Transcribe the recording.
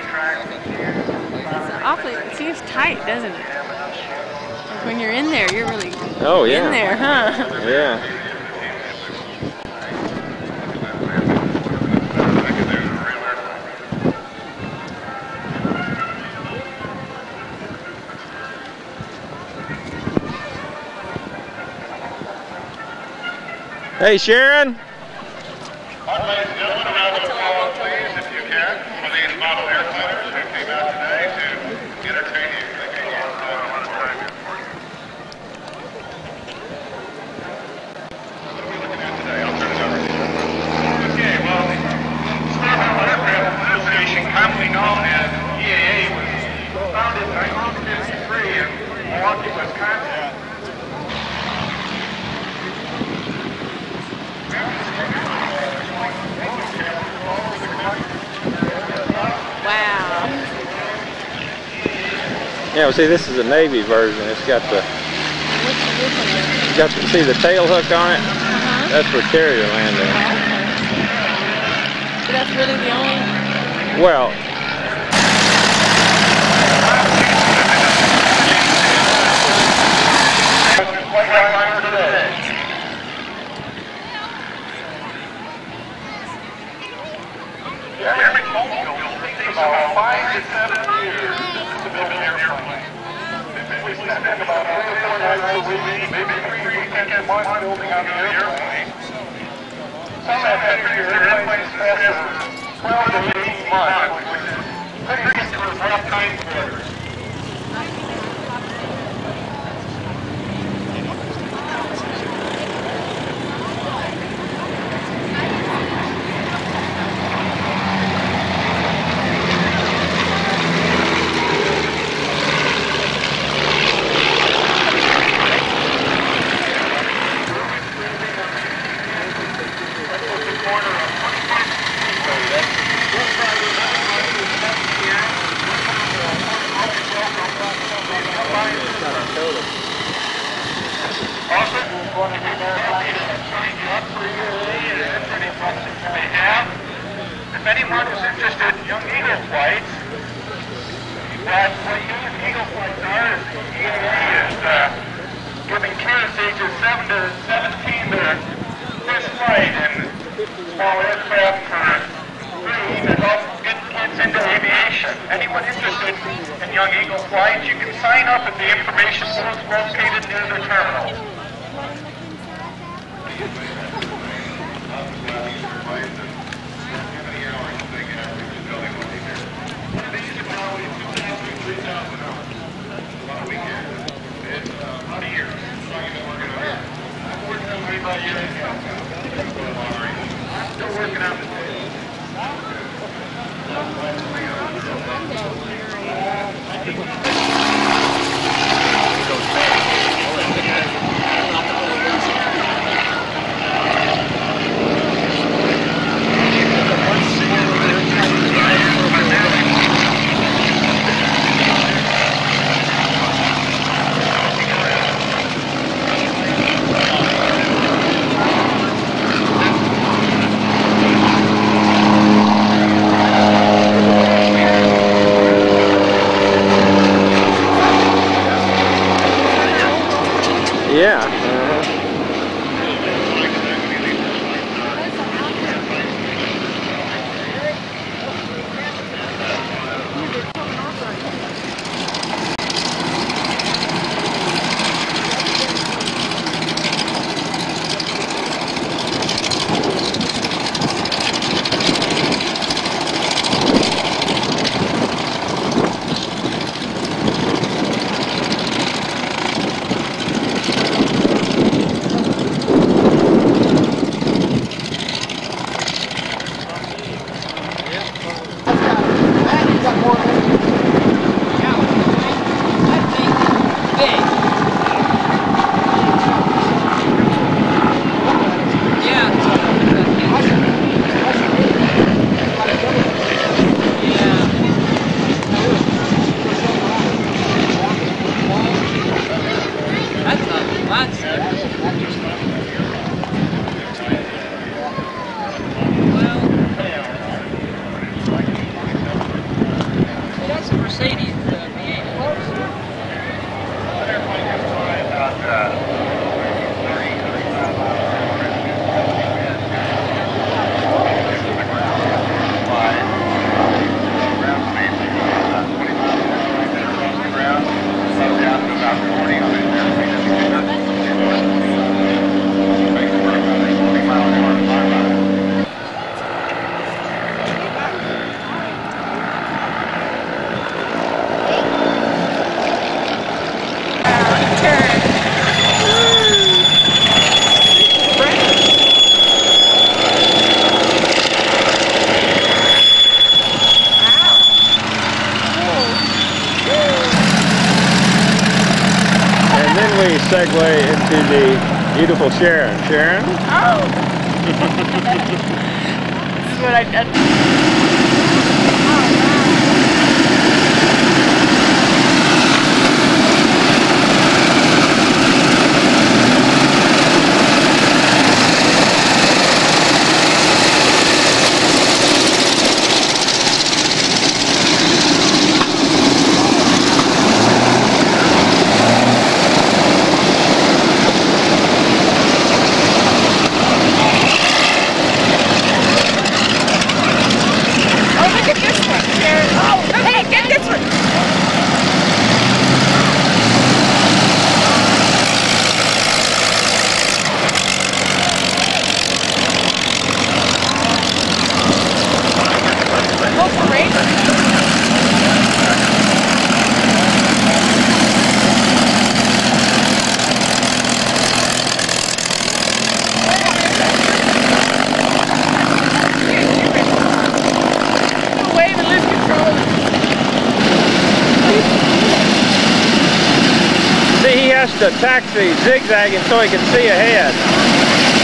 It's awfully, it seems tight, doesn't it? Like when you're in there, you're really in there, huh? Yeah. Hey, Sharon. Ladies and gentlemen, a round of applause, please, if you can, for these model airliners who came out today to entertain you. Thank you. What are we looking at today? I'll turn it over to you. Okay, well, the Starbound Aircraft Association, commonly known as EAA, was founded in 1953 in Milwaukee, Wisconsin. Wow. Yeah, well, see, this is a Navy version. It's got the, see the tail hook on it? That's for carrier landing. So that's really the only... Well, Every phone bill takes about 5 to 7 years to build an airplane. We spend about 3 or 4 nights a week, maybe 3 weekends a month building on the airplane. Some have had their airplanes fast for 12 to 18 months, which is pretty for rough time quarters. If anyone is interested in young eagle flights, what eagle flights are is EAA is giving kids ages 7 to 17 their first flight in small aircraft for free to help get kids into aviation. Anyone interested in young eagle flights, you can sign up at the information booth located near the terminal. Still working on the It's a Mercedes V8. We segue into the beautiful Sharon. Sharon? Oh! This is what I did. See, he has to taxi zigzagging so he can see ahead.